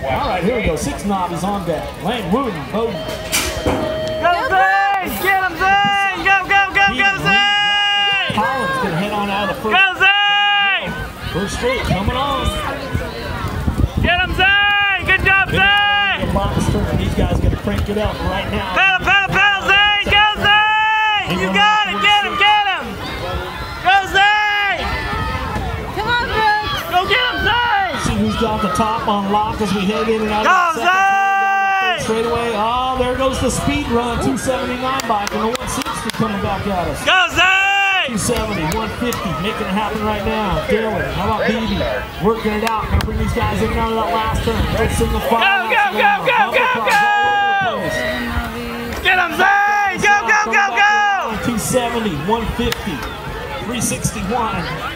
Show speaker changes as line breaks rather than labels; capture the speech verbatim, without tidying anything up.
All right, here we go. Six Nobbies on deck. Lane, Wooten, Bowden.
Go Zane! Get him, Zane! Go, go, go, go, Zane!
Collins gonna head on out of the first.
Go, Zane!
First straight coming on.
Get him, Zane! Good job, Zane!
Box turn. These guys gonna crank it up right now.
Pedal, pedal, pedal, Zane! Go, Zane! You got it! Get him, get him! Go, Zane!
Come on, Brooks!
Go get him, Zane!
See who's got the top on lock as we head in and out
Go,
of the second
Zane!
straight away. Oh, there goes the speed run. two seventy-nine bike and the one sixty coming back at us.
Go, Zane!
two seventy, one fifty, making it happen right now. Dylan, how about B B? Working it out. Gonna bring these guys in and out of that last turn. Let's single file.
Go, go, go, go, go, go! Get him, Zane! Go, go, go, go!
two seventy, one fifty, three sixty-one.